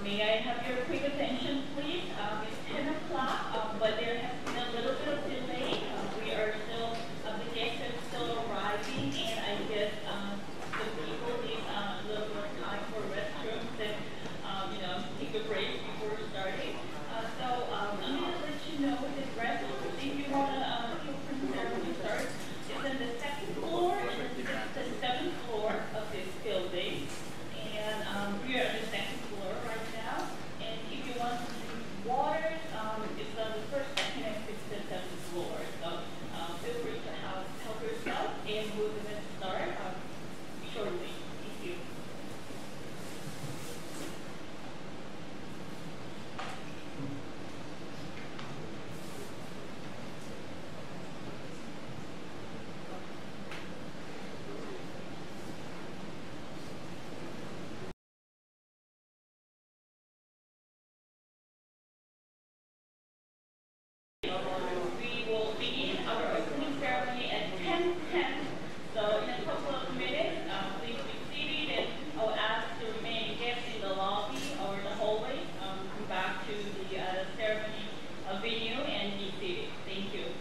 May I have your quick attention, please? It's 10 o'clock, but there has been a little bit of delay. We are still, the guests are still arriving, and I guess the people need a little bit of time for restrooms and, take a break before starting. So I'm going to let you know the restrooms, if you want to open ceremony start. It's on the second floor and the seventh floor of this building. And we are on the second floor right now. And if you want to drink water, it's on the first, second, and fifth and seventh floor. So feel free to help yourself, and we're going to start shortly. Thank you. We will begin our opening ceremony at 10:10. So in a couple of minutes, please be seated, and I'll ask the remaining guests in the lobby or the hallway come back to the ceremony venue and be seated. Thank you.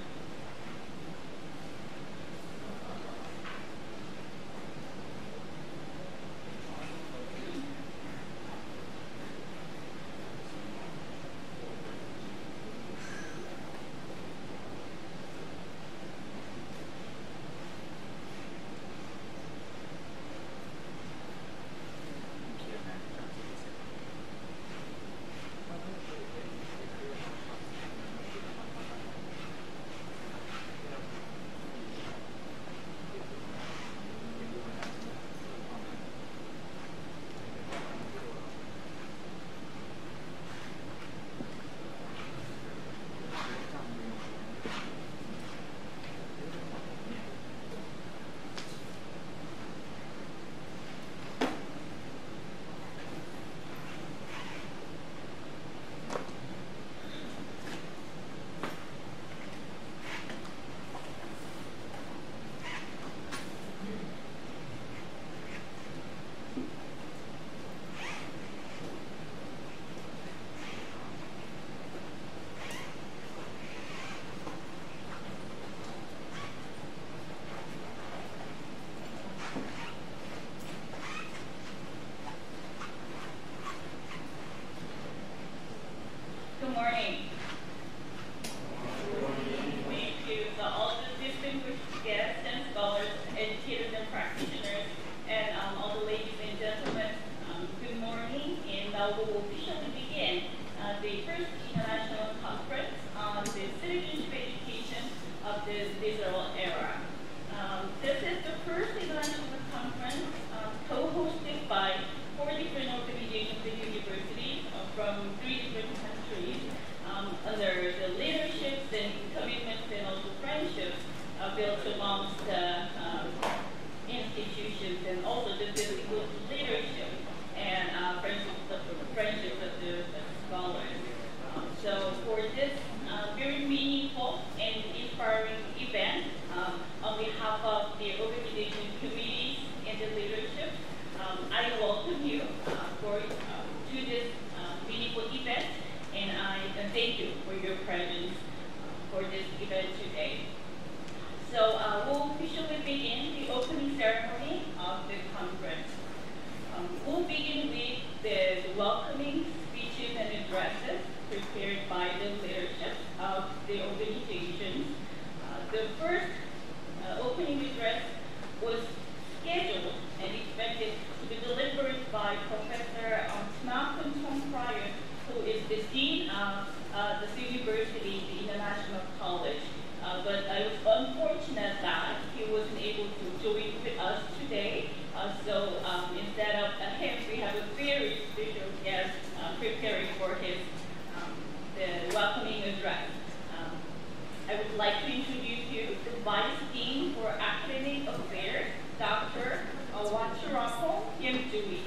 Good morning. Thank you. So all the distinguished guests and scholars, educators and practitioners, and all the ladies and gentlemen, good morning. And now we will officially begin the first international conference on the citizenship education of the digital era. This is the first international conference co-hosted by 4 different organizations and universities from 3 different countries under the leaderships and commitments and also friendships built amongst the institutions, and also the physical leadership and friendships of the scholars. So for this very meaningful and inspiring event, on behalf of the organization committees and the leadership, I welcome you to this meaningful event, and I thank you for your presence for this event today. So we'll officially begin the opening ceremony of the conference. We'll begin with the welcoming speeches and addresses prepared by the leadership of the organizations. The first opening address was scheduled and expected to be delivered by Professor Malcolm Pryor, who is the Dean of the University, the International College. But I was unfortunate that he wasn't able to join with us today. So instead of him, we have a very special guest preparing for his the welcoming address. I would like to introduce you the Vice Dean for Academic Affairs, Dr. Wachirako Yemjui.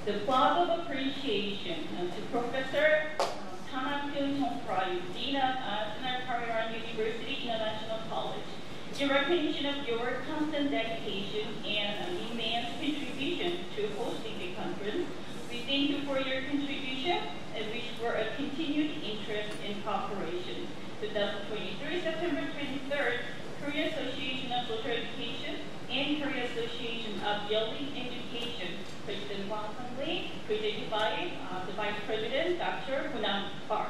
The flag of appreciation to Professor Thanakyun Songprayu, Dean of Srinakarinwirot University International College. In recognition of your constant dedication and immense contribution to hosting the conference, we thank you for your contribution and wish for a continued interest in cooperation. 2023, September 23rd, Korea Association of Social Education and Korea Association of Yale Education, President Hwang Sung-lee, presented by the Vice President, Dr. Hunam Park.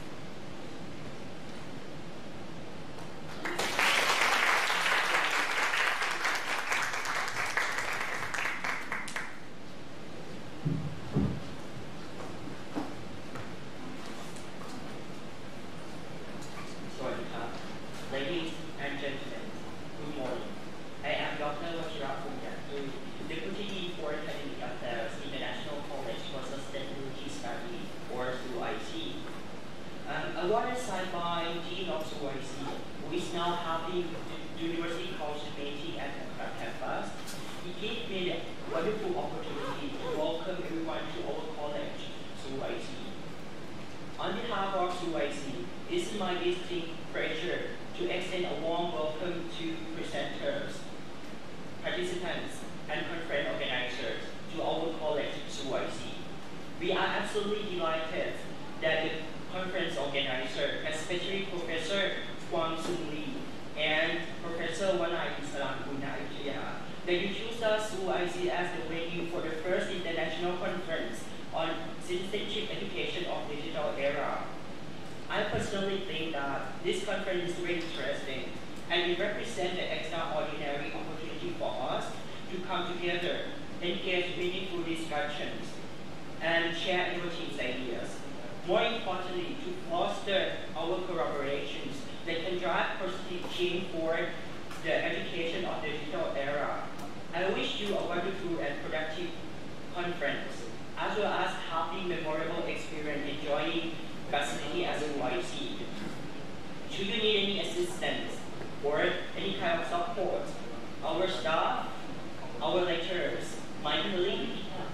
Ladies and gentlemen, good morning. I am Dr. Deputy Dean for Academic Affairs, International College for Sustainability Study, or SUIC. Awarded signed by Dean of SUIC, who is now having the University College meeting at the campus. It gave me the wonderful opportunity to welcome everyone to our college, SUIC. On behalf of SUIC, it is my distinct pleasure to extend a warm welcome to presenters, participants, and conference organizers to our college, SUIC. We are absolutely delighted that the conference organizer, especially Professor Hwang Sung-lee and Professor Wanai Salampunaitia, that you choose us SUIC as the venue for the first international conference on citizenship education of digital era. I personally think that this conference is very interesting and it represents an extraordinary opportunity for us to come together, engage meaningful discussions, and share innovative ideas. More importantly, to foster our collaborations that can drive positive change for the education of the digital era. I wish you a wonderful and productive conference, as well as happy, memorable experience enjoying facility as SUIC. Should you need any assistance or any kind of support, our staff, our lecturers, my colleague,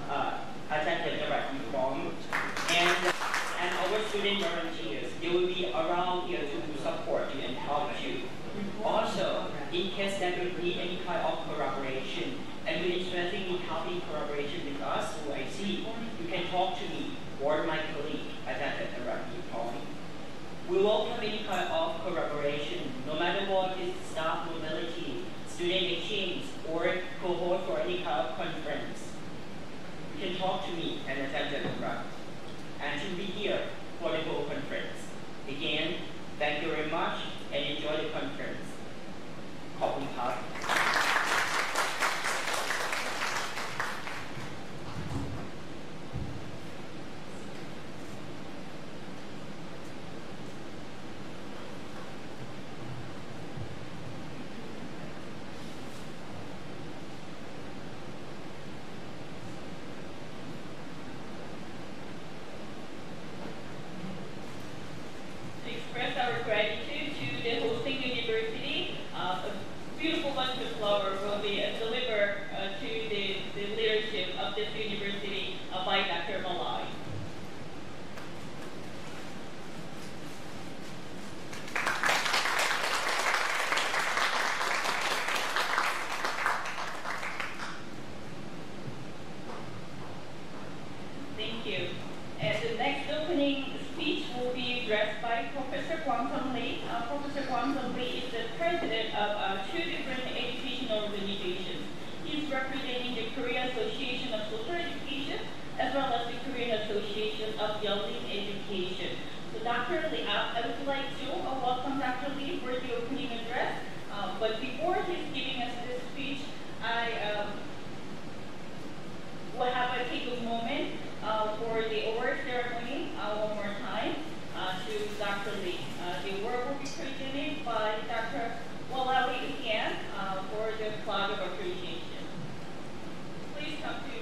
and our student volunteers, they will be around here to support you and help you. Also, in case that you need any kind of collaboration and you're interested in helping collaboration with us, SUIC, you can talk to me or my colleague at that point. We welcome any kind of collaboration, no matter what is staff mobility, student exchange, or cohort for any kind of conference. You can talk to me and attend the program. And to be here for the whole conference. Again, thank you very much and enjoy the conference. ขอบคุณครับ To express our gratitude to the hosting university, a beautiful bunch of flowers will be delivered to the leadership of this university by Dr. Malai. Thank you. And the next opening speech will be addressed by Professor Hwang Sung-lee. Professor Hwang Sung-lee is the president of two different educational organizations. He's representing the Korea Association of Social Education as well as the Korean Association of Yale Education. So Dr. Lee, I would like to welcome Dr. Lee for the opening address. But before he's giving us this speech, I will have a take a moment for the award ceremony one more time to Dr. Lee. The award will be presented by Dr. Walawi again for the flag of appreciation. Please come to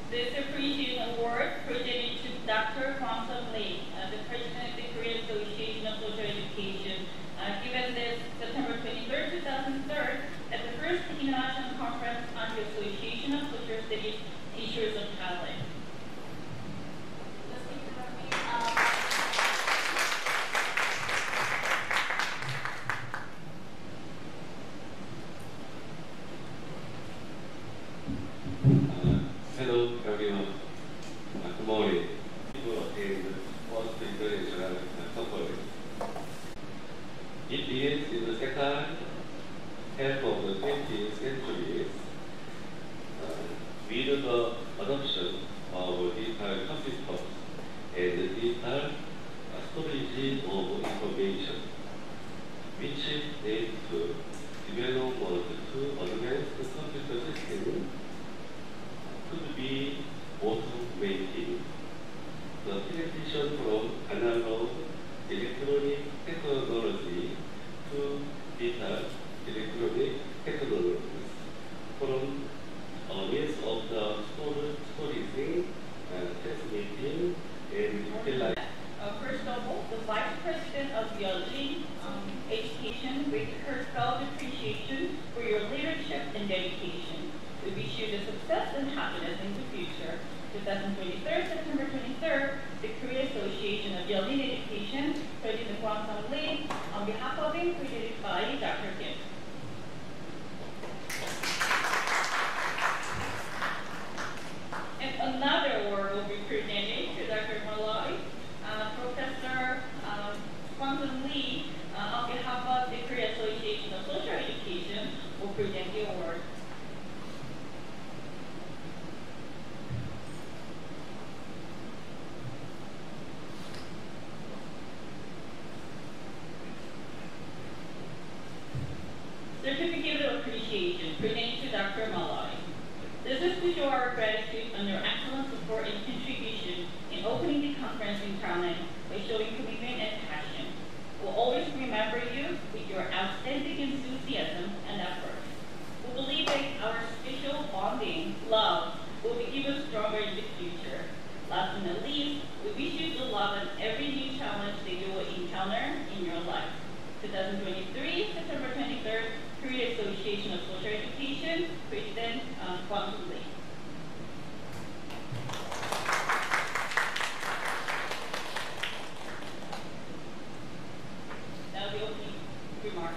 This appreciation award presented to Dr. Kwang Sung Lee, the President of the Korean Association of Social Education, given this September 23rd, 2003, at the first International Conference on the Association of Social Studies Teachers of Thailand. Hello everyone. Good morning. People in the first international conference. It begins in the second half of the 20th century with the adoption of digital computers and digital storage of information, which led to development to advanced computer systems could be automated. The transition from analog electronic technology to digital electronic technologies from means of the storing, transmitting, and utilizing. First of all, the Vice President of Yale Education with heartfelt appreciation for your leadership and dedication. We wish you the success and happiness in the future. 2023, September 23rd, the Korean Association of Yale Education, President Kwang Sung Lee, on behalf of him, presented by Dr. Kim. And another award will be presented to Dr. Malloy. Professor Kwang Sung Lee, on behalf of the Korean Association of Social Education, will present the award. Certificate of Appreciation presented to Dr. Malloy. This is to show our gratitude on your excellent support and contribution in opening the conference in Thailand by showing commitment and passion. We'll always remember you with your outstanding enthusiasm and effort. We believe that our special bonding, love, will be even stronger in the future. Last but not least, we wish you good luck on every new challenge that you will encounter in your life. 2023, September 23rd, Korean Association of Social Education, President Kwang Sung Lee. Now the opening remarks.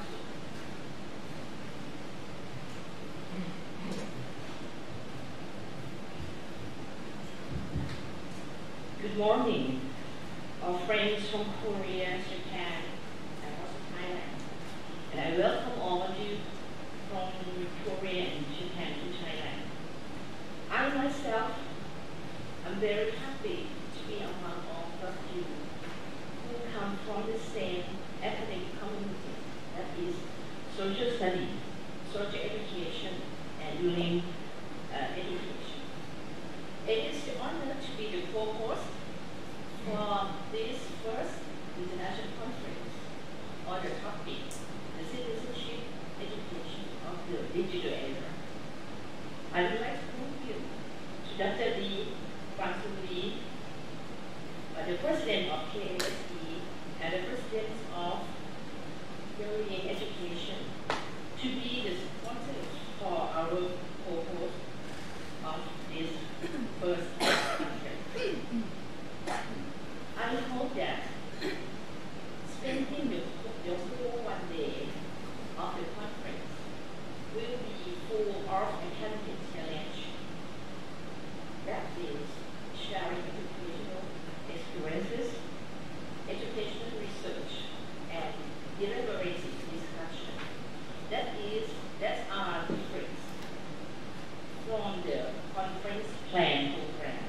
Good morning, our friends from Korea, Japan, and also Thailand. And I welcome all of you from Korea and Japan to Thailand. I myself am very happy to be among all of you who come from the same ethnic community, that is social studies, social education, and union education. It is an honor to be the co-host for this first international conference on the topic, the citizenship education of the digital era. I would like to thank you to Dr. Kwang Sung Lee, the President of KASE and the President of Korean Education, to be the sponsors for our co-host of this first conference. I hope that spending the whole one day of the conference will be full of academic challenge. That is sharing educational experiences, educational research, and deliberative discussion. That's our difference from the conference plan program.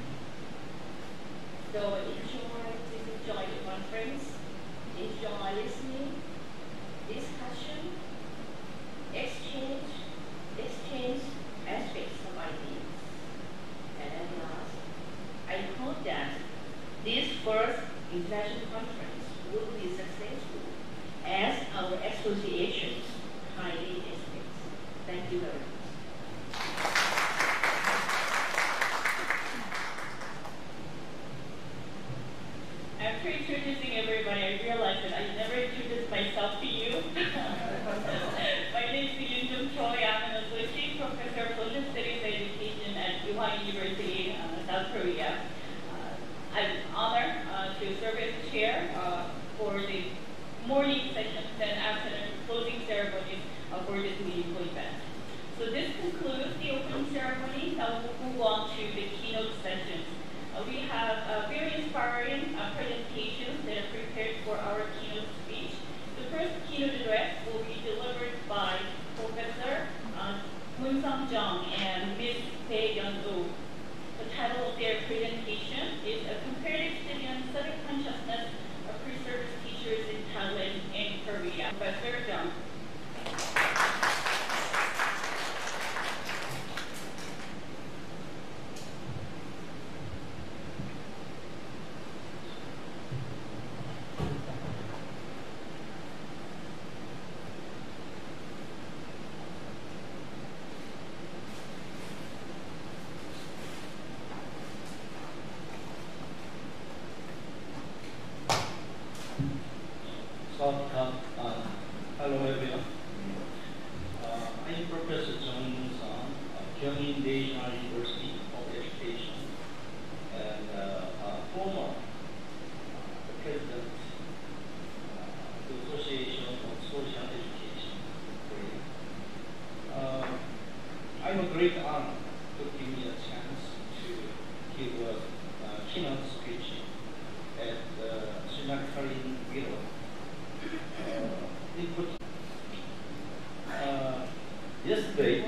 So enjoy the conference, enjoy listening, discussion, exchange aspects of ideas. And at last, I hope that this first international conference will be successful as our associations highly expect. Thank you very much. Korea. I'm honored to serve as chair for the morning sessions and afternoon closing ceremonies for this meaningful event. So this concludes the opening ceremony. Now we'll move on to the keynote sessions. We have very inspiring presentations that are prepared for our keynote speech. The first keynote address will be delivered by Professor Moon Sung Jung and Ms. Bae Yeon-woo. The title of their presentation is A Comparative Study on Civic Consciousness of Pre-Service Teachers in Thailand and Korea. Professor Jung. Hello everyone. I'm Professor Jung Sung, Kyungin National University of Education, and former president of the Association of Social Education Korea. I'm a great honor to give me a chance to give a keynote speech at Srinakarinwirot University. Yesterday,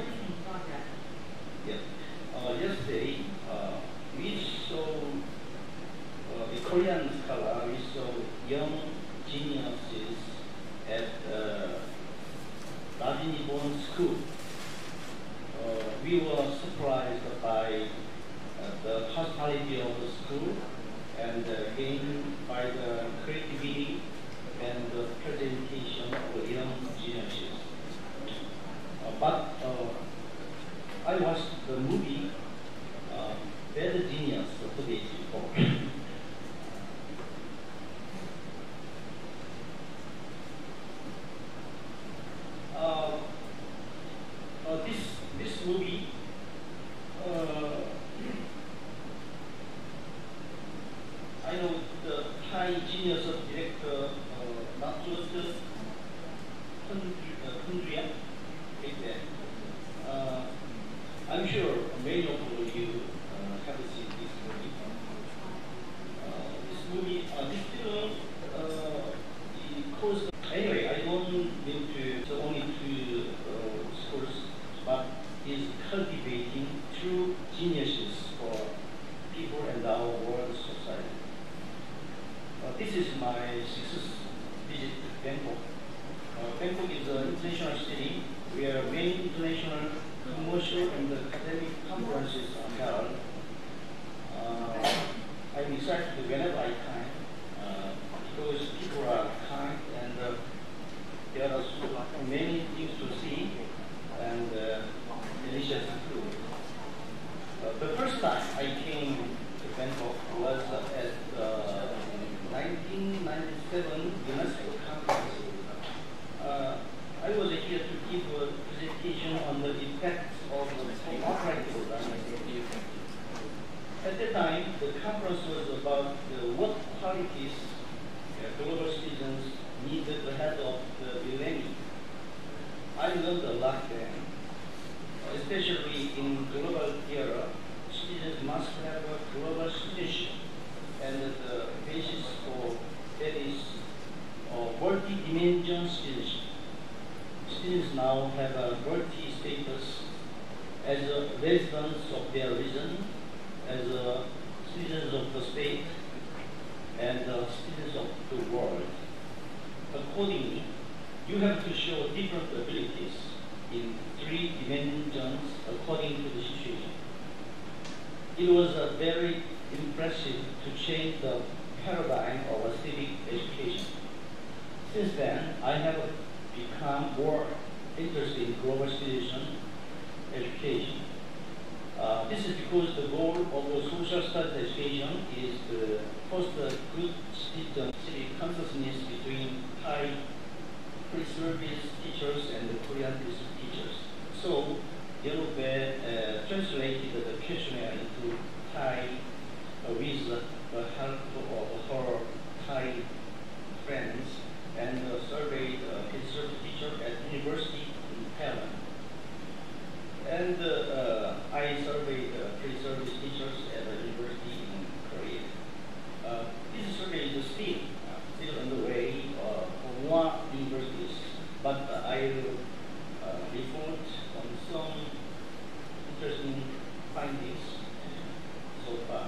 we saw a Korean scholar, we saw young geniuses at Rajini Born School. We were surprised by the hospitality of the school and again by the creativity and the presentation of young geniuses. But I watched the movie Bad Genius 2 days before. This movie I know the Thai genius of director not just Kundria back then. I'm sure many of you have seen this movie. This film, caused. Anyway, I don't mean to only two schools, but is cultivating true geniuses for people and our world society. This is my sixth visit to Bangkok. Bangkok is an international city where many international commercial and academic conferences are held. I'm excited whenever I can because people are kind and there are so many things to see and delicious food. The first time I came to Bangkok was at 1997 UNESCO conference. I was here to give a presentation on the effects of the upright program. At the time, the conference was about what qualities global citizens needed ahead of the millennium. I learned a lot then, especially in global era. Citizens must have a global citizenship, and the basis for that is multi-dimension citizenship. Citizens now have a multi-status as residents of their region, as citizens of the state, and citizens of the world. Accordingly, you have to show different abilities in 3 dimensions according to the situation. It was very impressive to change the paradigm of a civic education. Since then, I have become more interested in global citizen education. This is because the goal of social studies education is to foster good citizen civic consciousness between Thai pre-service teachers and the Korean pre-service teachers. So, Yellow translated the questionnaire into Thai the help of her Thai friends and surveyed research teacher at university in Thailand. And I surveyed pre-service teachers at the university in Korea. This survey is still on the way for more universities, but I will report on some interesting findings so far.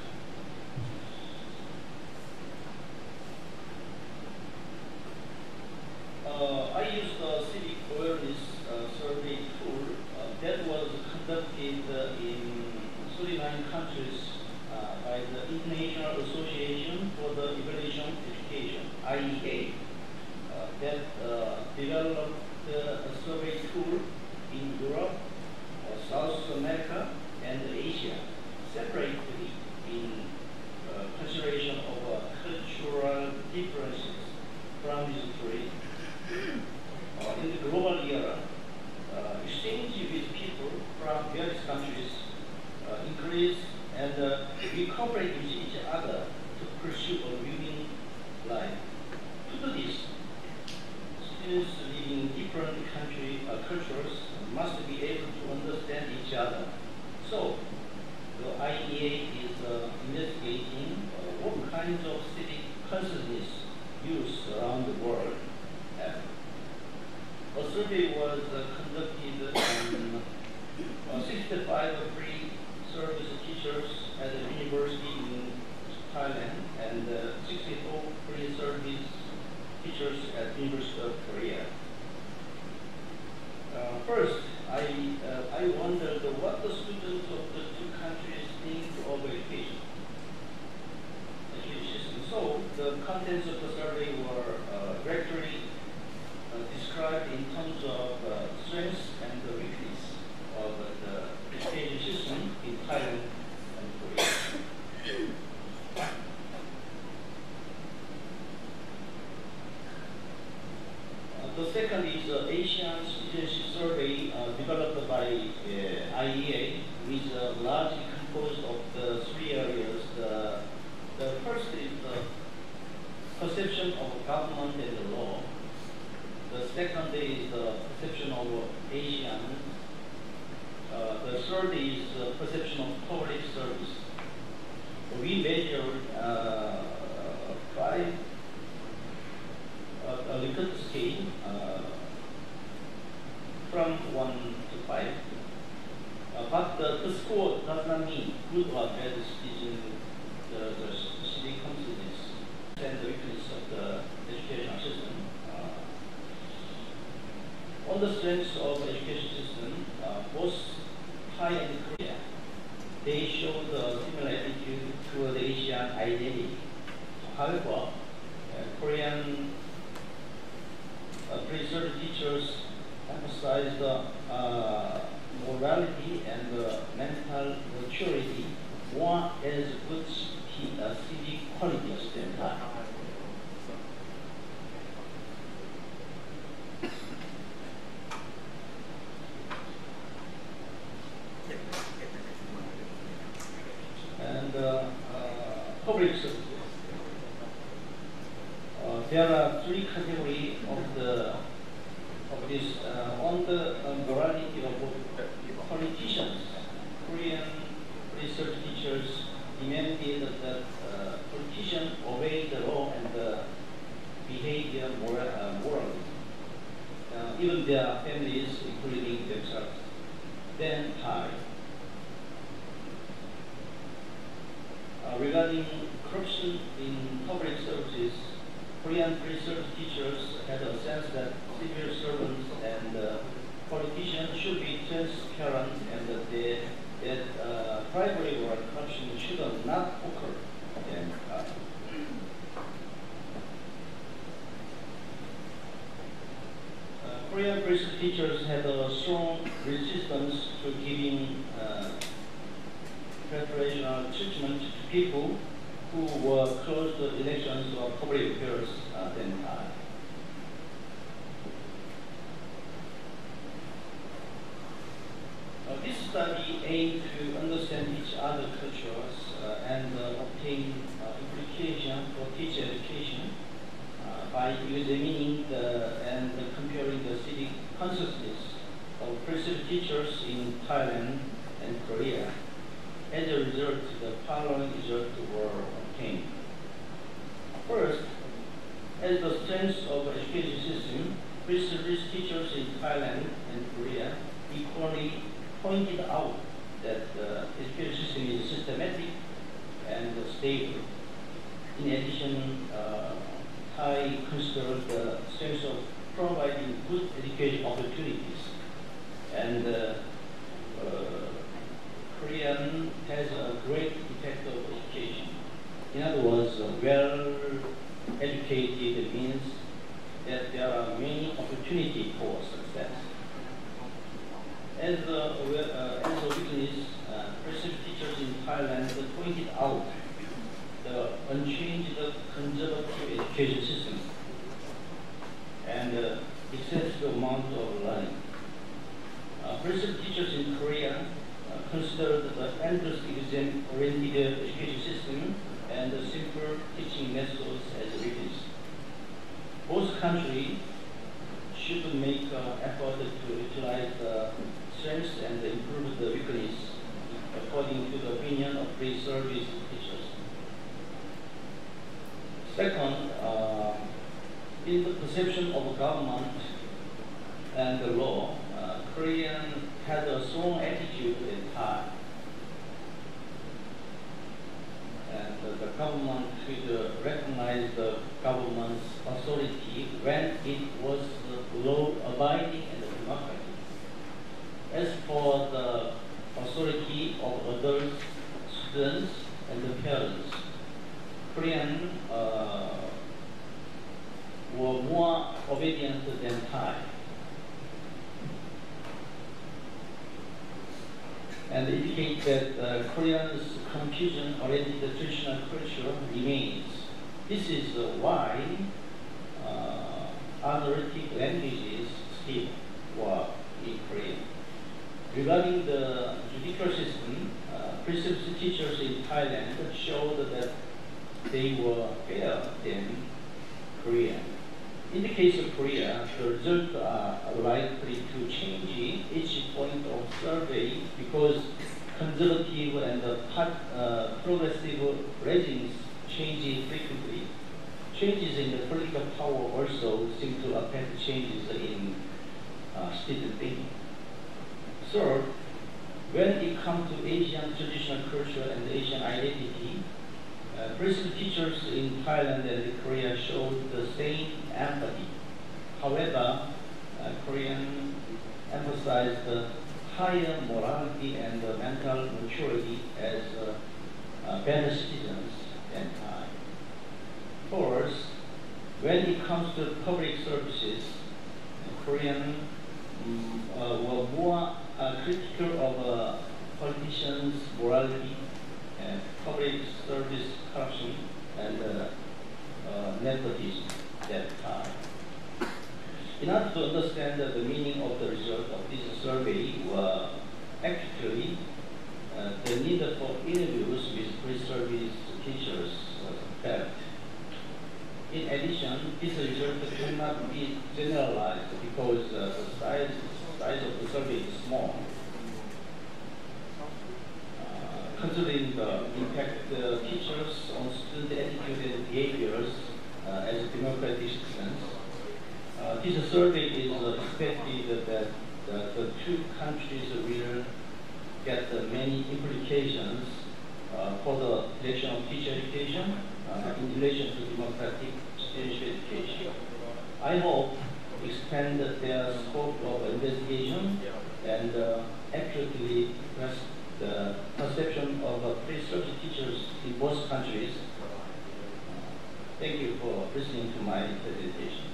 I used the civic awareness survey tool that was conducted in 39 countries by the International Association for the Evaluation of Education, IEA, that developed a survey tool in Europe, South America, and Asia, separately in consideration of cultural differences from these three. In the global era, exchange with people from various countries increased, and we cooperate with each other to pursue a winning life. To do this, students living in different cultures must be able to understand each other. So, the IEA is investigating what kinds of civic consciousness used around the world. A survey was conducted on 65 pre-service teachers at the university in Thailand and 64 pre-service teachers at the University of Korea. First, I wondered what the students of the two countries think of education system. So the contents of the survey were directly described in terms of strengths and the weakness of the education system in Thailand and Korea. The second is Asian Citizenship Survey developed by IEA, which is largely composed of the three areas. The first is the perception of government and the law. The second is the perception of Asians. The third is the perception of public service. We measured five a Likert scale from 1 to 5. But the score does not mean good or bad citizen, the civic consciousness and the weakness of the educational system. On the strengths of the education system, both Thai and Korea, they show the similar attitude toward the Asian identity. However, Korean pre-service teachers emphasize the morality and mental maturity more as good civic qualities than that. And public services. There are three categories of this on the morality of politicians. Korean research teachers demanded that politicians obey the law and behave morally, even their families, including themselves. Then Thai. Regarding corruption in public services, Korean research teachers had a sense that civil servants and politicians should be transparent and that bribery or corruption should not occur. And, Korean research teachers had a strong resistance to giving preferential treatment to people who were close to elections or public affairs than Thai. This study aimed to understand each other's cultures and obtain the following results were obtained. First, as the strength of education system, research teachers in Thailand and Korea equally pointed out that the education system is systematic and stable. In addition, Thai considered the strength of providing good education opportunities, and Korean has a great effect of education. In other words, well-educated means that there are many opportunities for success. As a witness, research teachers in Thailand pointed out the unchanged conservative education system and excessive amount of learning. Research teachers in Korea considered the entrance exam-oriented education system and the simple teaching methods as weakness. Both countries should make effort to utilize the strengths and improve the weakness according to the opinion of pre-service teachers. Second, in the perception of government and the law, Korean had a strong attitude in Thai. And the government should recognize the government's authority when it was law-abiding and democratic. As for the authority of adults, students, and the parents, Korean were more obedient than Thai, and indicate that Koreans' Confucian-oriented traditional culture remains. This is why honorific languages still work in Korea. Regarding the judicial system, precepts teachers in Thailand showed that they were fairer than Korea. In the case of Korea, the results are likely to change each point of survey because conservative and progressive regimes change frequently. Changes in the political power also seem to affect changes in student thinking. Third, when it comes to Asian traditional culture and Asian identity, present teachers in Thailand and Korea showed the same empathy. However, Korean emphasized higher morality and mental maturity as better citizens than Thai. Fourth, when it comes to public services, Korean were more critical of politicians' morality, public service corruption, and nepotism that Thai. In order to understand the meaning of the result of this survey, actually the need for interviews with pre-service teachers was felt. In addition, this result cannot be generalized because the size of the survey is small. Considering the impact the teachers on student attitude and behaviors as democratic citizens, this survey is expected that the two countries will get many implications for the direction of teacher education in relation to democratic citizenship education. I hope to expand their scope of investigation and accurately grasp the perception of pre-service teachers in both countries. Thank you for listening to my presentation.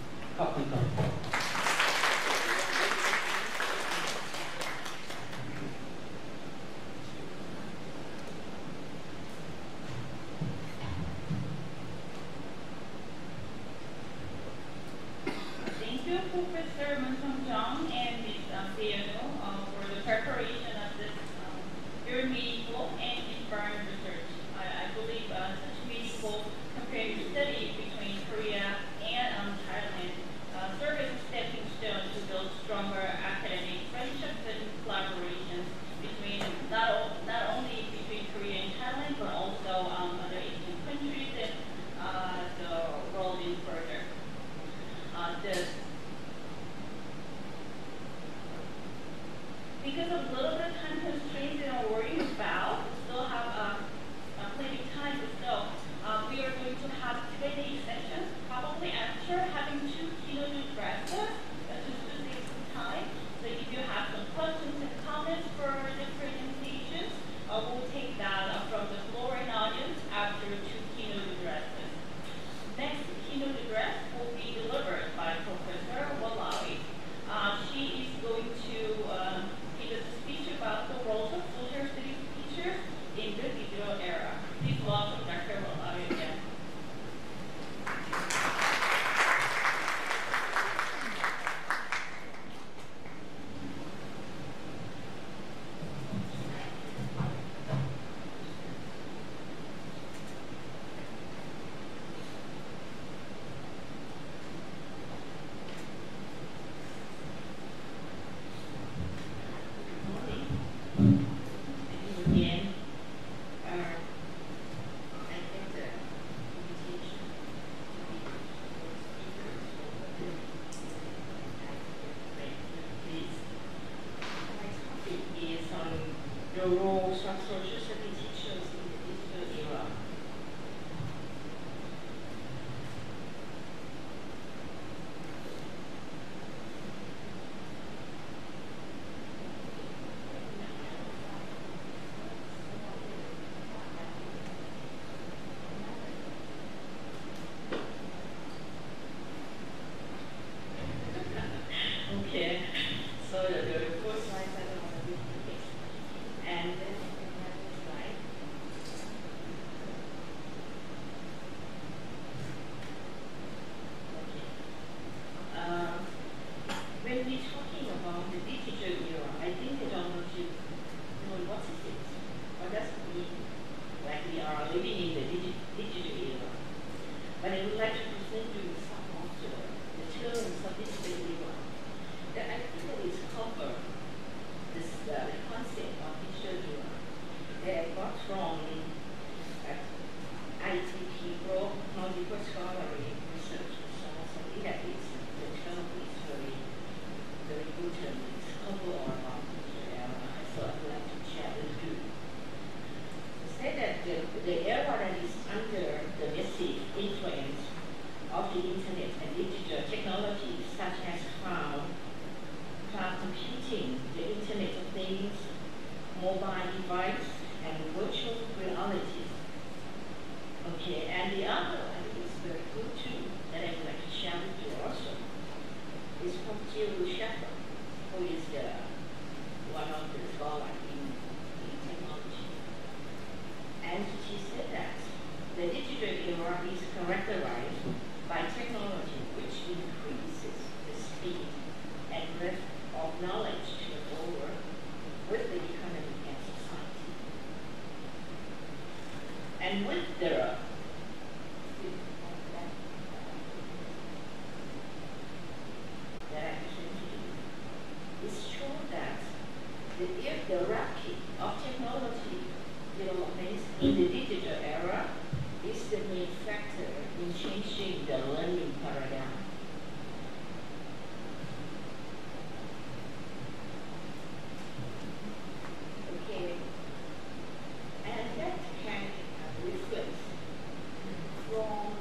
Thank you, Professor Munsong and Ms. Seano for the preparation of this very meaningful and inspiring research. I believe such meaningful comparative study between Korea and Thailand serves as a step And with the it's true that if the hierarchy of technology developments in the digital era is the main factor in changing the learning paradigm. Okay, and that can reflect from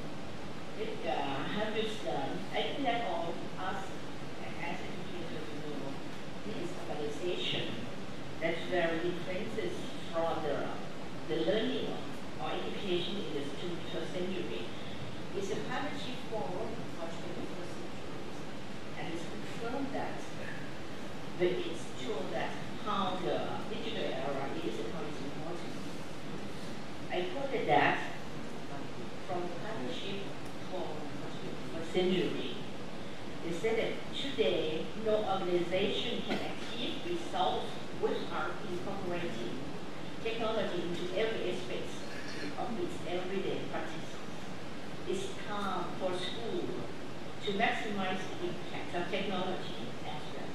how it's done. I think that all of us as educators know this organization that's very differences from the learning or education in the 21st century is a partnership for 21st century, and it's confirmed that it's true that how the digital era is and how it's important. I quoted that from the partnership for 21st century. They said that today no organization can achieve results without incorporating technology into every aspect of its everyday practice. It's time for school to maximize the impact of technology as well.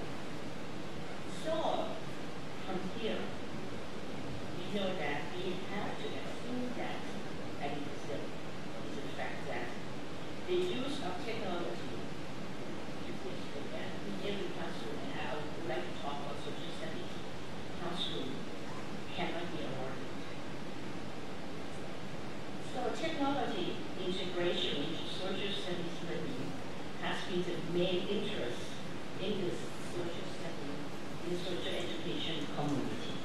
So, from here, we know that we have to assume that, and it's a fact that the use of technology in every classroom, and I would like to talk about social studies classroom, cannot be avoided. So technology integration into social studies learning has been the main interest in the social studies, in social education community.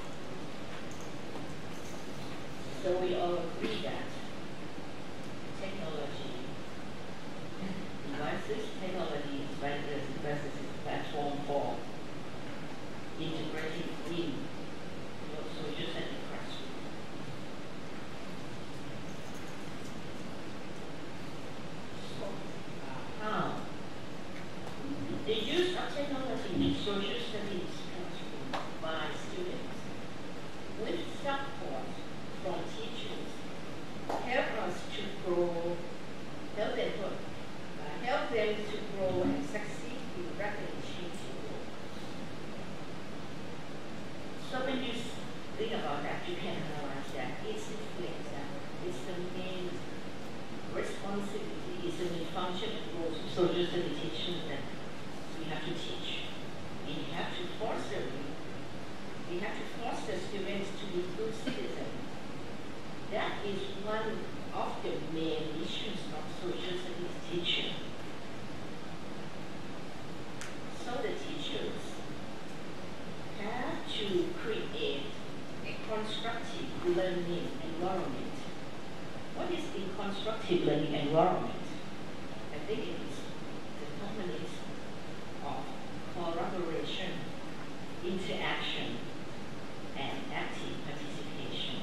So we all agree that technology devices, technology devices is a platform for integrating in social studies classroom. The use of technology in social studies classroom by students with support from teachers help us to grow, help them to grow and succeed in rapidly changing world. So when you think about that, you can analyze that it's influence, that it's the main responsibility, it's the main function and roles of social studies teachers that we have to teach. We have to foster students to be good citizens. That is one of the main issues of social studies teaching. So the teachers have to create a constructive learning environment. What is the constructive learning environment? I think it is the combination of collaboration, interaction, and active participation.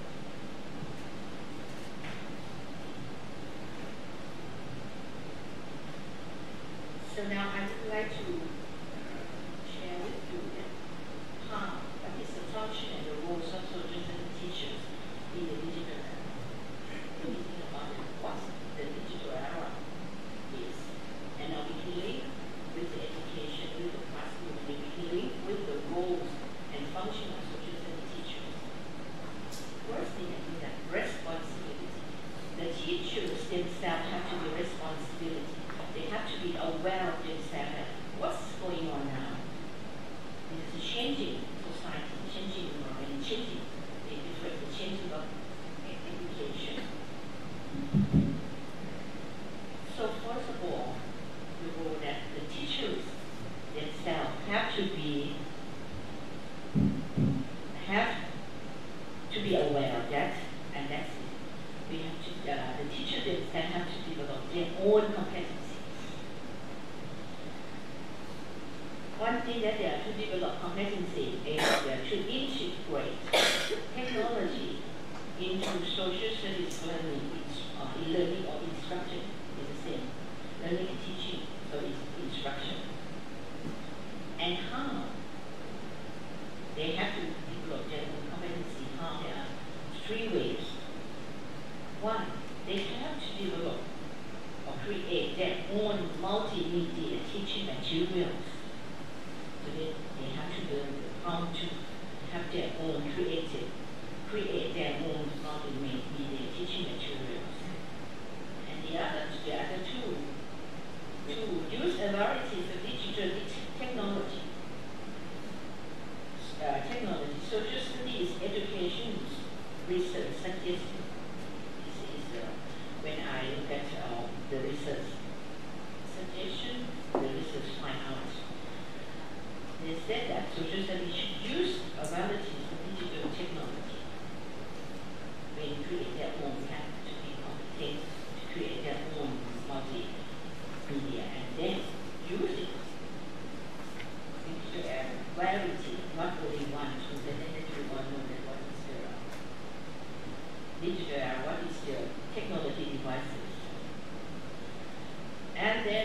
So now I would like to share with you what is the function and the roles of social studies teachers in the digital era. When you think about what the digital era is, and now we can link with the education, with the classroom, we can link with the roles and function of social studies teachers. First thing I think that responsibility. The teachers themselves have to be responsibility. They have to be aware of themselves that what's going on now. It's a changing society, changing environment, changing the changing of education. So first of all, the role that the teachers themselves have to be aware of that, and that's it. We have to the teachers themselves have to develop their own competencies. One thing that they have to develop competency is to integrate technology into social studies learning, learning or instruction is the same. Learning and teaching, so it's instruction. And how they have to develop their own competency, how there are three ways ways. One, they have to develop or create their own multimedia teaching materials. So they have to learn how to have their own create their own multimedia teaching materials. And the other two, to use a variety of digital technology, social studies, education, research, suggestion. This is when I look at the research suggestion, the research find out. They said that social studies should use a variety of digital technology. When you create their own, have to be competent to create their own multimedia and then use it. Variety, not only one, so that everyone knows that what is the digital, what is the technology devices. And then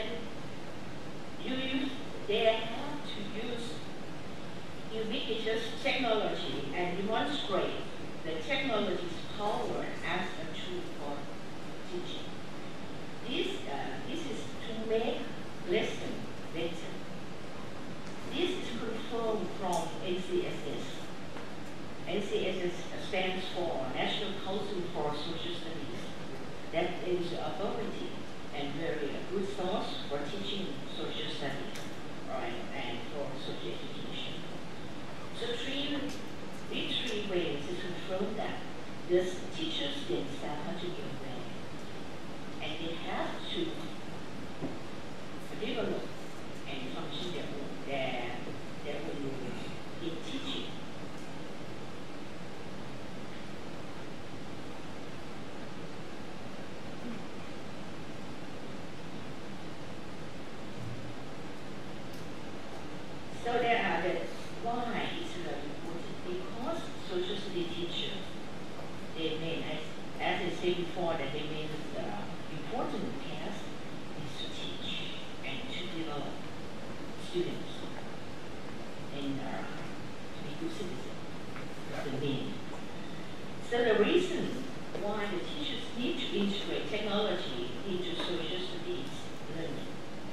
they have to use ubiquitous technology and demonstrate the technology's power as a tool for teaching. This is to make lesson better. This is confirmed from NCSS. NCSS stands for National Council for Social Studies. That is authority and very good source for teaching social studies, right, and for social education. So these three ways to confirm that the teachers themselves have to be aware, and they have to develop and function their own in teaching. So there are why it's very important, because social studies teachers, they may, as I said before, that they may important task is to teach and to develop students and to be good citizens, the main. So the reason why the teachers need to integrate technology into social studies learning.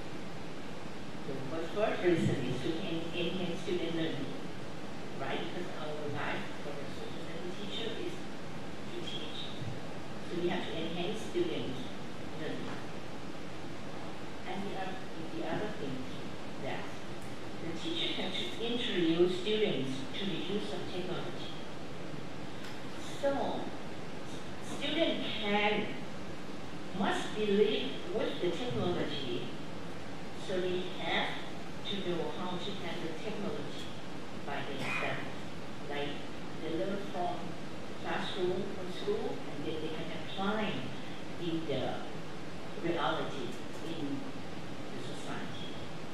The first reason is to enhance student learning, right? Because our life for a social studies teacher is to teach. So we have to enhance students' learning. And the other thing that the teacher has to introduce students to the use of technology. So students must believe with the technology, so they have to know how to handle technology by themselves. Like they learn from classroom, from school, and then they can apply in the reality in the society.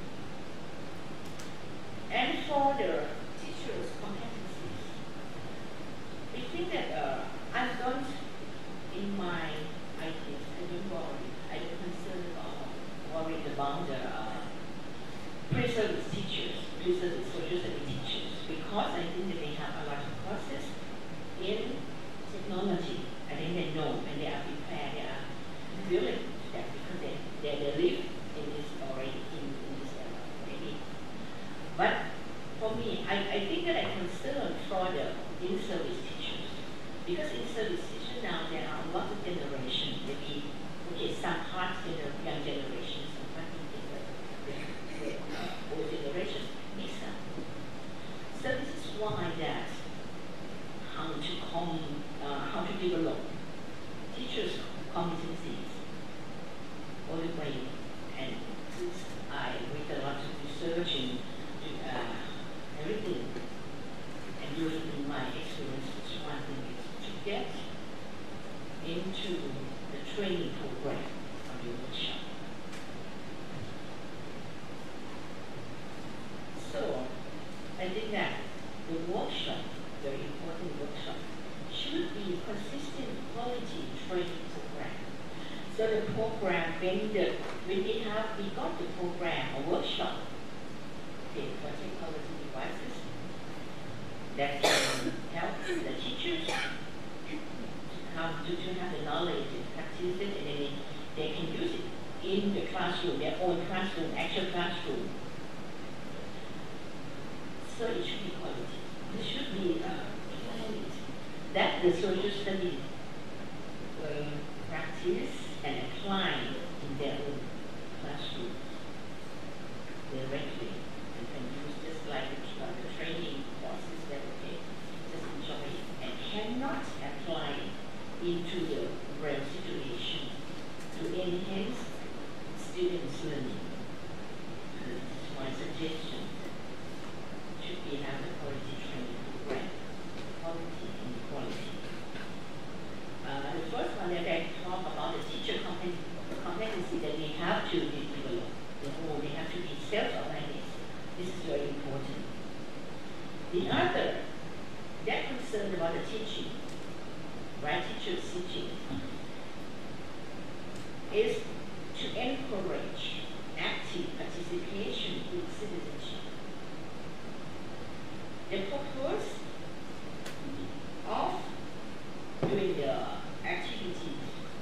And for the teachers' competencies, we think that I've done in my ideas, I don't worry, I don't concern about worrying about the pre-service teachers, pre-service social studies teachers, because I think that they have a lot of courses in technology. I think they know and they are prepared, they are willing to that because they live in this already, in this era already. But for me, I think that I'm concerned for the in-service teachers, because in-service teachers now there are a lot of generations, maybe, okay, some part young generations, some part the old generation mix up. So this is why that how to develop teachers' competencies all the way. And since I read a lot of research and everything, and using my experiences, one thing is to get into the training program of the workshop. So I think that the workshop, very important workshop, should be consistent quality training program. So the program, when we got the program, a workshop, okay, for technology devices that can help the teachers to have the knowledge and practice it, and then they can use it in the classroom, their own classroom, actual classroom. So it should be quality. It should be that the social studies practice and apply in their own classrooms directly, and can use just like the training courses that okay, just enjoy it, and cannot apply into the real situation to enhance students' learning. This is my suggestion. Should be have a quality training program, quality and equality. The first one that I talk about the teacher competency that they have to develop. They have to be self-awareness. This is very important. The other, that concerned about the teaching, right? Teachers teaching, is to encourage active participation in citizenship. The purpose of doing the activities,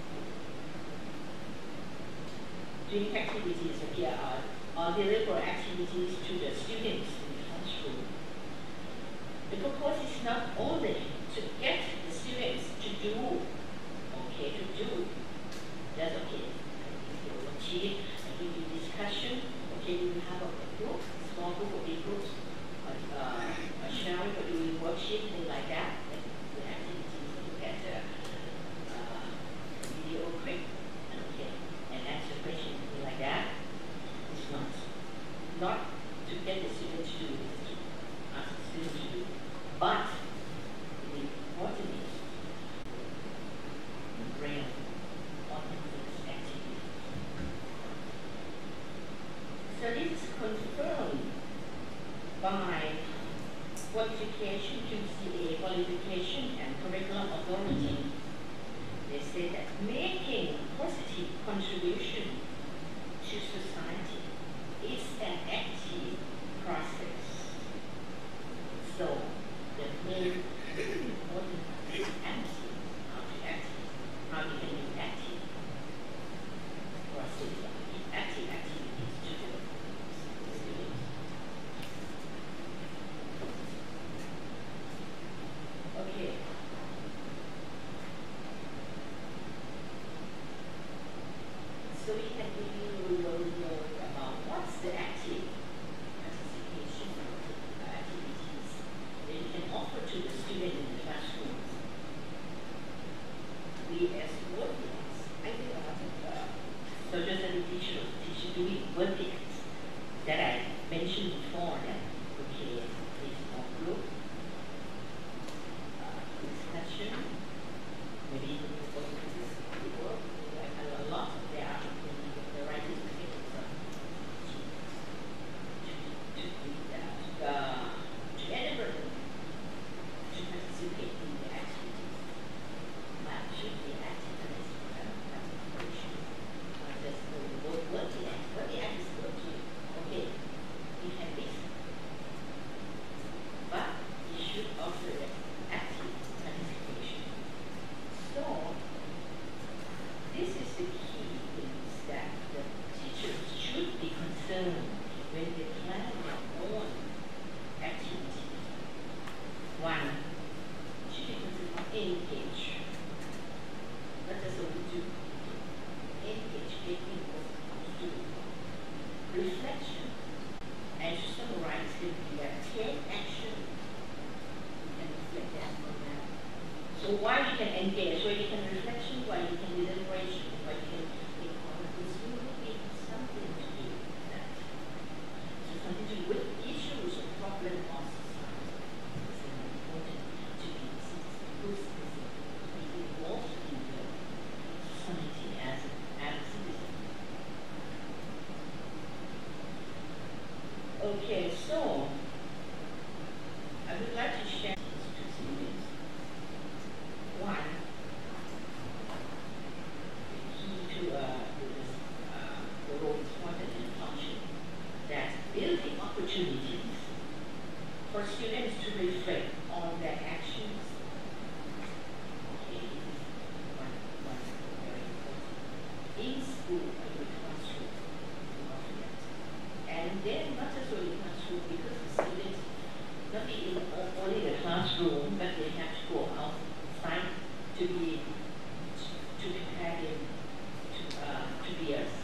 okay, are deliver activities to the students in the classroom. The purpose is not only to get the students to do, that's okay. Worksheet, I give you discussion, okay, you have a group, small group or big groups, a sharing for doing worksheet, things like that. The activities to get video quick, okay, and answer questions, things like that. It's not to get the student to do this, to ask the student to do, but the important is real authentic activities. So this is confirmed by qualification, QCA qualification and curriculum authority. They say that making positive contribution to society is an active process. So the main important is active, how to active, how we can use active process, active activities to do students. Okay. So we can review about what's the active participation activities that you can offer to the student in the classrooms. We as workers, I think social studies teachers doing workers that I mentioned before that okay, this small group discussion, maybe work, a lot there are the writing skills to enable them to participate in the activities. That should be active.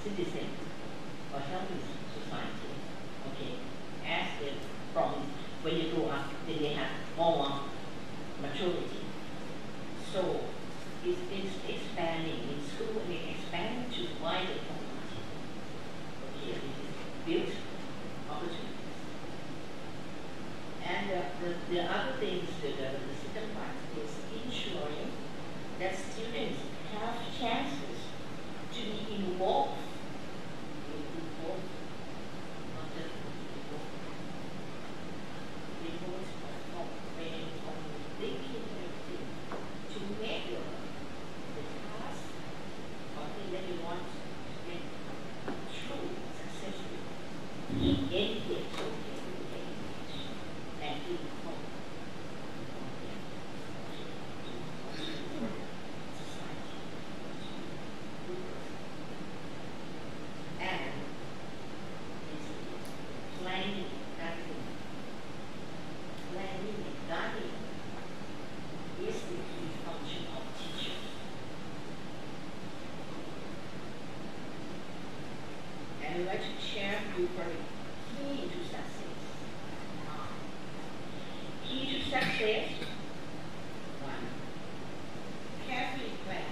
citizen or helping society. Okay, as the from when you grow up, then they have more maturity. So it's expanding in school and it's expanding to wider community. Okay, this is built opportunities. And the other things, the second part is ensuring that students have chances to be involved. Not just involved. Involved of when on thinking everything to make the task or thing that you want to make true successful. Engage, and involve. And planning and guiding is the key function of teachers. And I'd like to share with you for key to success. Key to success, one, carefully plan.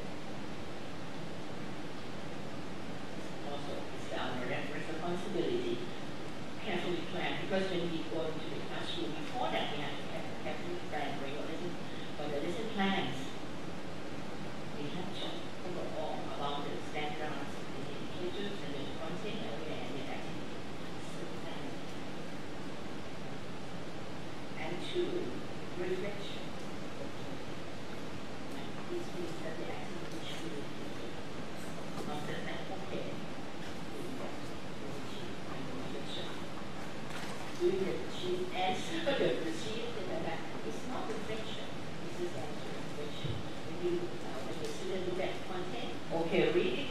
Also, it's our responsibility, carefully plan, because when we go into the classroom, before that we have to carefully plan for the lesson plans. We have to cover all about the standards, the indicators, and the content, and the activity. And two, reflection. This means that the activity should be not that okay. Doing the sheet answer, the sheet, it's not reflection, this is answer reflection. When the student look at content, okay, reading,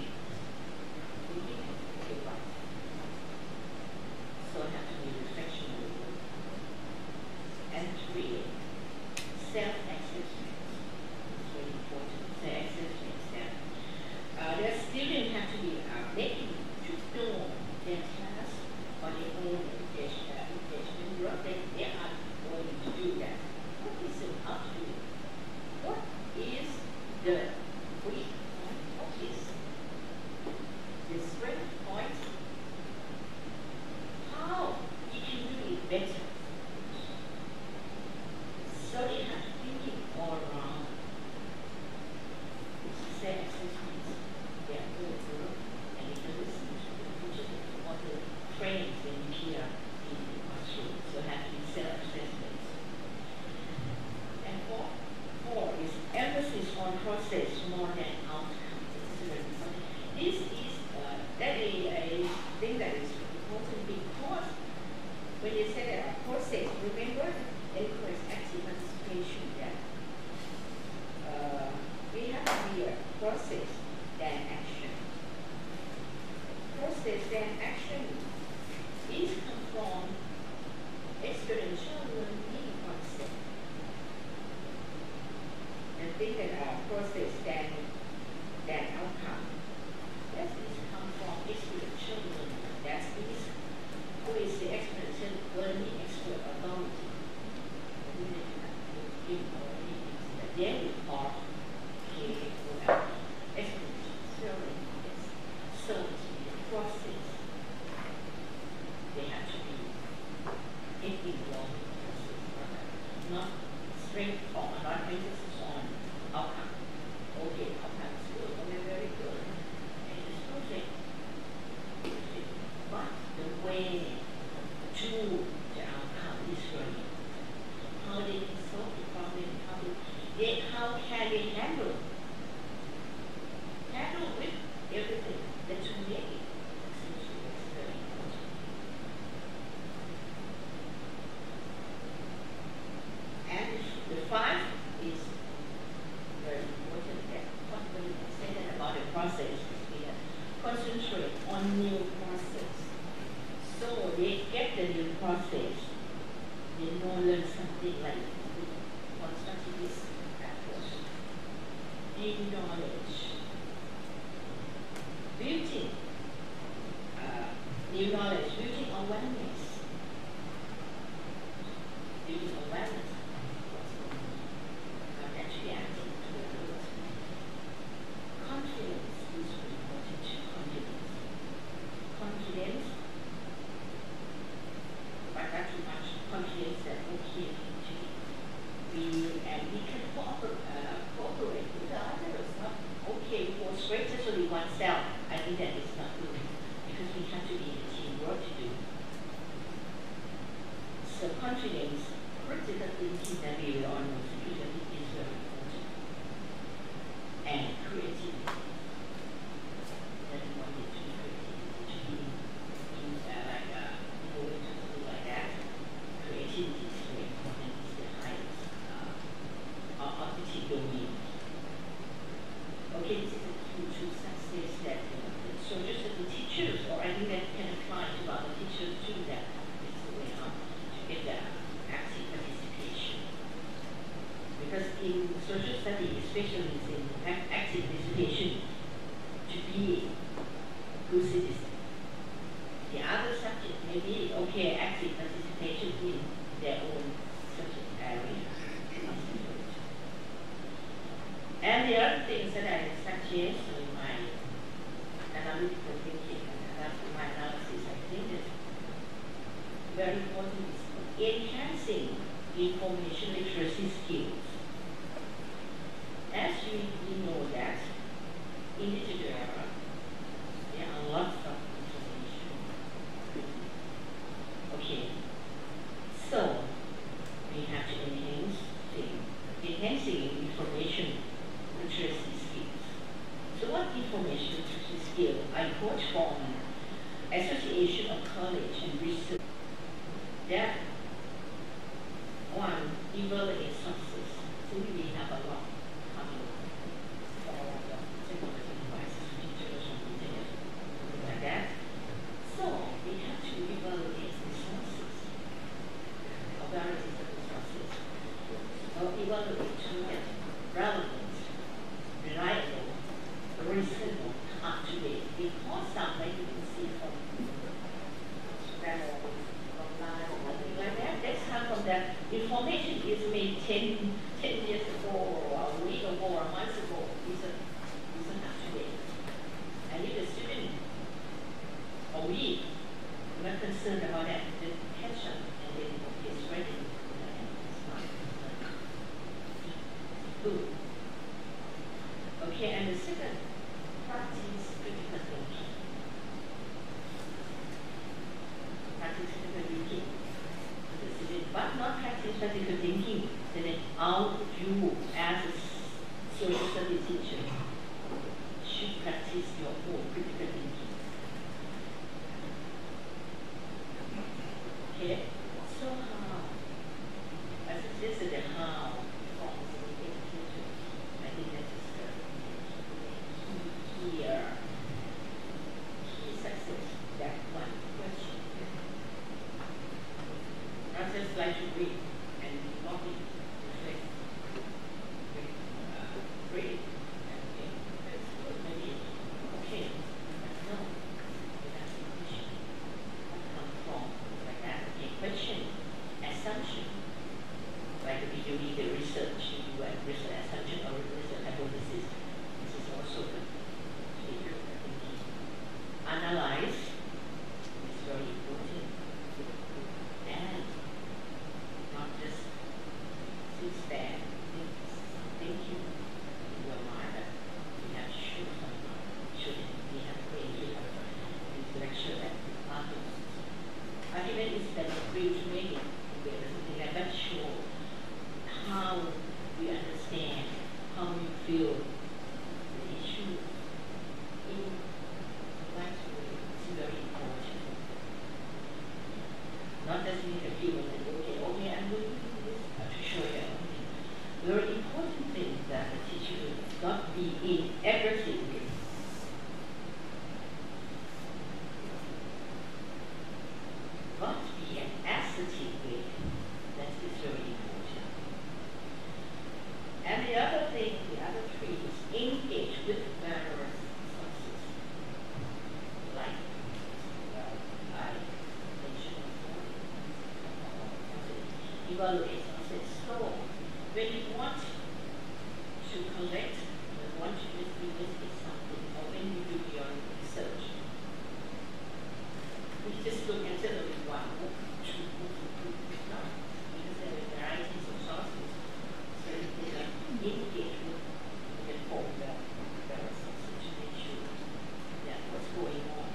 okay, right. So it has to be reflection of the work. And three, self-assessment. It's very important, self-assessment. The students have to be making to know their task or their own engagement work, that they are going to do that. What is it up to? What is the weak point? What is the strength point? How you can do it better? So they have thinking all around. Self-assessment, they are good work, and they can listen to the teachers or the trainings they hear in the classroom. So have to be self-assessments. And four is emphasis on process more than outcome. This is that is a thing that is important because when you say that a process, remember, encourage active participation. That we have to be a process than action. Process than action is come from experiential learning concept. And think that our process than outcome. That is come from experiential learning. That is who is the experiential learning expert authority. Then we are experiential learning. So the process, they have to be involved in the process, not straight on, not emphasis on outcome. Okay, outcome is good, and they're very good. And it's perfect. But the way to the outcome is very important. How they can solve the problem, how can they handle with everything that you make it successful is very important. And the five is very important that when you say that about the process, we have concentrate on new process. So they get the new process, they know learn something like constructivist approach, in knowledge, building specialists in active participation to be a good citizen. The other subject may be, okay, active participation in their own subject area. And the other things that I suggest in my analytical thinking and my analysis, I think is very important is enhancing information literacy skills. As we know that in the digital era, there are lots of information. Okay, so we have to enhancing information literacy skills. So what information literacy skill? I quote from Association of College and Research that one, evaluate sources. So we have a lot coming for the technology devices, teachers on the internet, something like that. So we have to evaluate the sources, varieties of the sources. So evaluate to get relevant, reliable, reasonable, up to date. Because something you can see from online or something like that, that's how come that information is made 10 years ago, or a week ago, or a month ago, isn't up to date. And if a student, or we, are not concerned about that, then catch up, and then it's ready. Good. Okay, and the second, practice critical thinking. Practice critical thinking. But not practice critical thinking. Then how you, as a social studies teacher, should practice your own critical thinking. Okay? So how? As I suggested, the how from the teacher. I think that is key success, that one question. Not just like to read and not reflect, read, and that's good, maybe, okay, but no, that's the question. Come from, like that, okay, question, assumption, like if you read the research, you do a research assumption or research hypothesis, this is also good. Analyze is very important, and not just sit there thinking in your mind that we have to shoot something, we have to create intellectual argument is that free to make it, something like that, show how we understand, how we feel the issue in right way. It's very important. Not just make a feeling that okay, I'm going to do this, I have to show you everything. Very important thing that the teacher will not be in everything. But be an assertive way. That is very important. And the other thing, the other three is engage with various sources. Like I mentioned before, evaluate sources. So when you want to collect, you want to investigate something, or when you do your research, we just look at only one book, two books, no, because there are varieties of sources. So you can engage with the form that various sources to make sure that what's going on.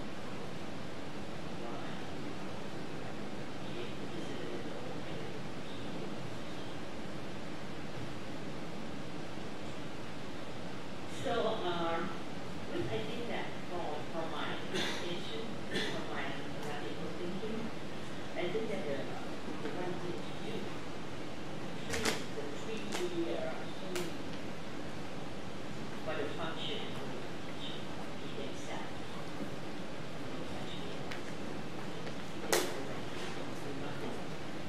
So, I think that from my presentation, from my analytical thinking, I think that the one thing to do, the three-year for the function of the teacher, be themselves.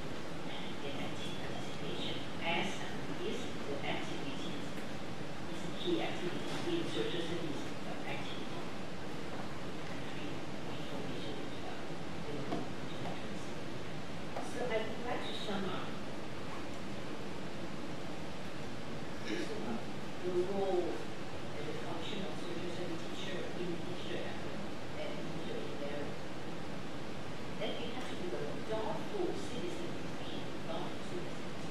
In active participation as is the activities is key activities in social studies activity. So I would like to sum up the role and the function of social studies teacher in teacher and teacher in their that we have to develop thoughtful citizens, thoughtful citizens.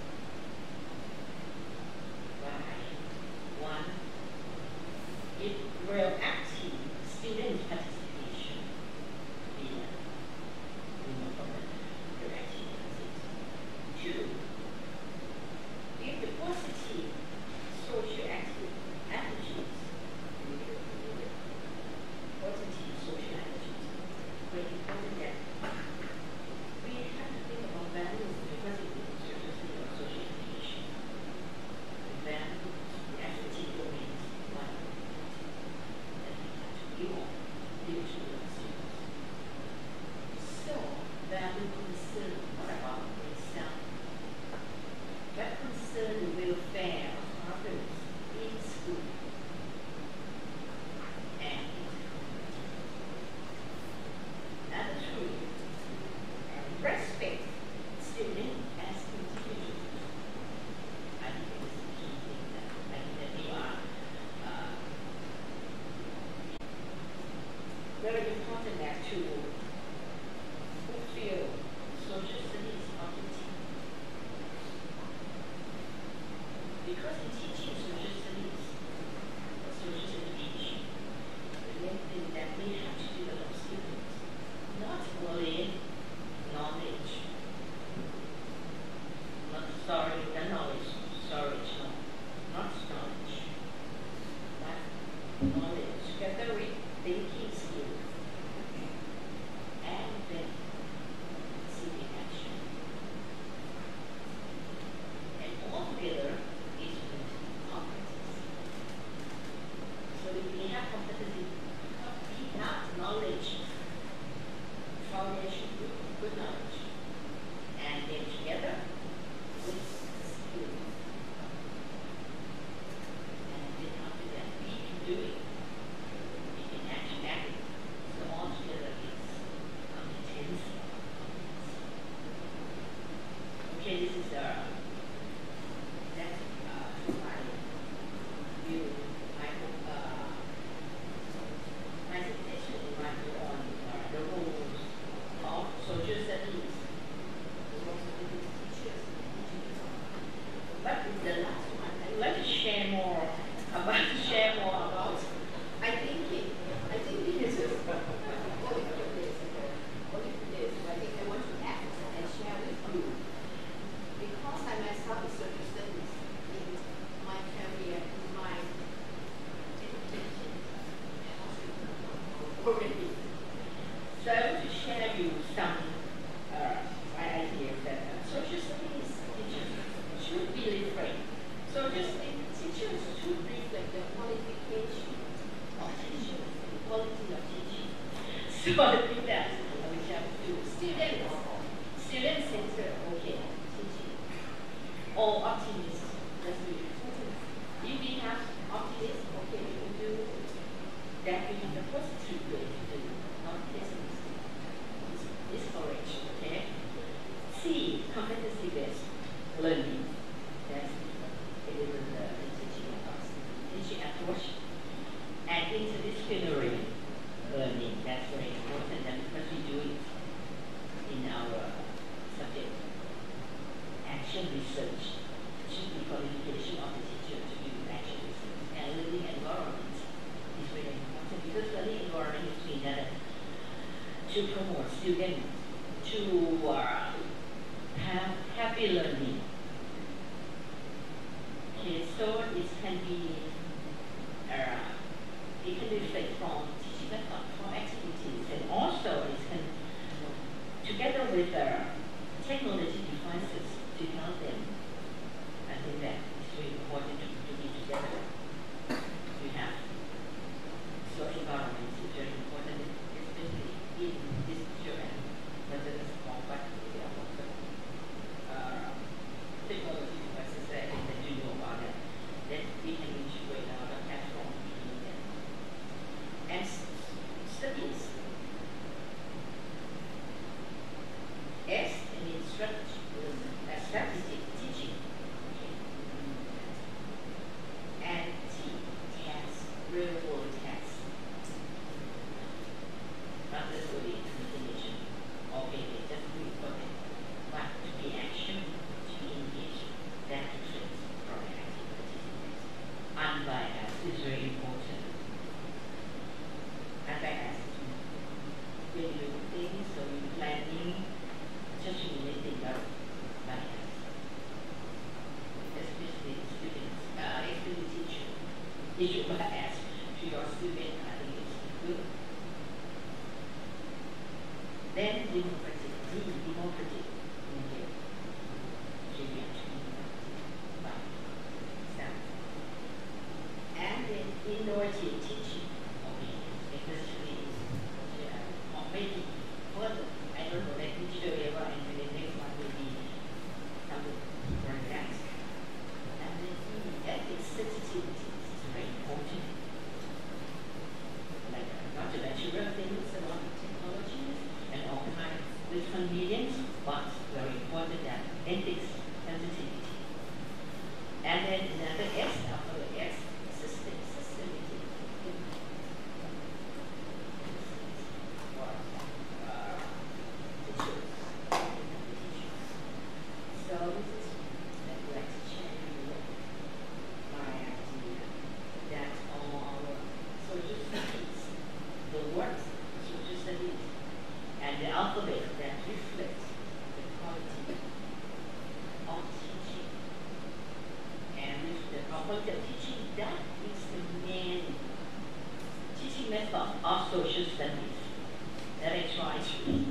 Why? One, it will active student participation in their activities. Two, if the positive social attitudes, positive social attitudes, very important that we have to think about values because it is social study or social education. Values, the activity domains, one that we have to give to the students. So, value concern, what about itself? That concern the welfare of others in school and in the community. Number three, respect students as individuals. I think this is the key thing that we are very important that to fulfill social studies objective. Because in teaching social studies, or social education, the main thing that we have to develop students, not only knowledge, not storage, the knowledge, storage, no, not knowledge, but knowledge, together with thinking skills, and then seeking action. And all together is with competency. So if we have competency, we have knowledge, foundation, good knowledge, and then together with skills. And then after that, we can do it. We can action act it. So all together is competency. Okay, this is that's my view, my suggestion in my view on the roles of social studies, the roles of the teachers. But it's the last one. I'd like to share more about. I think it is just only for this. I think I want to act and share with you. Because I myself is social studies in my career, in my education, already. So I want to share you some my ideas that social studies teachers should be reframed. So just teachers should reflect the qualification of teachers, the quality of teaching. So I think that we have to do student center, okay, teaching. Or optimist, that's really important. If we have optimist, okay, we will do that. We have the positive way to do, not pessimistic. Discourage, okay? C, competency-based learning. That's it is the teaching approach. And interdisciplinary learning, that's very important, and because we do it in our subject. Action research should be qualification of the teacher to do action research. And learning environment is very important because learning environment is being done to promote students to have happy learning. Okay, so it can be reflect from teaching method, from activities, and also it can, together with technology devices to help them. I think that it's very important to be together. We have social environment is very important, especially in this children, whether it's your student, I think it's good. Then democratic. And then innovative teaching, especially or maybe further. I don't know, let me show you and the next one will be something more advanced. And then ethics sensitivity is very important. Like not to natural things about technologies and all kinds with convenience, but very important that ethics sensitivity. And then another S after the S, systemicity. So this is, I'd like to share with you my idea that all our social studies, the words of social studies, and the alphabet that reflects the quality of teaching. And with the quality of teaching, that is the main teaching method of social studies that I try to